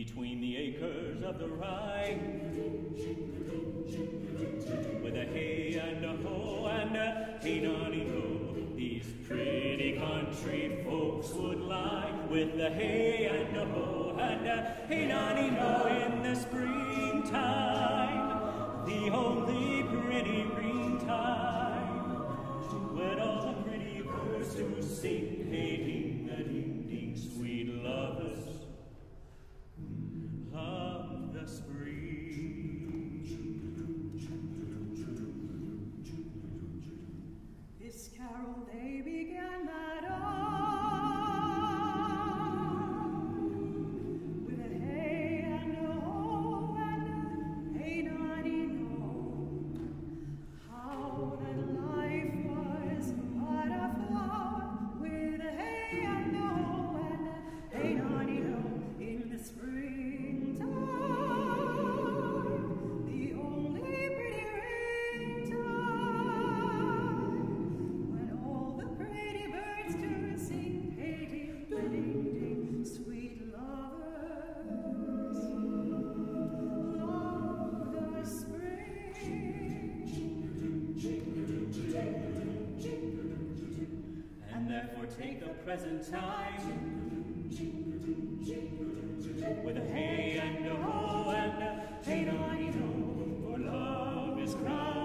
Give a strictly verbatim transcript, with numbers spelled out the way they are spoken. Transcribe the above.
between the acres of the rye, with a hey and a ho and a hey nonny no, these pretty country folks would lie, with a hey and a ho and a hey nonny no in the springtime, the only pretty green time, when all the pretty birds do sing, hey ding a ding ding, sweet lovers of the spring. This carol they began that on, with a hey and a ho and a hey nonny no, how that life was but a flower, with a hey and a ho and a hey nonny no in the springtime, the only pretty ringtime, when all the pretty birds do sing, hey ding ding ding, sweet lovers of the spring. And therefore take the present time, with a hey and a ho and a hey nonny no, for love is crying.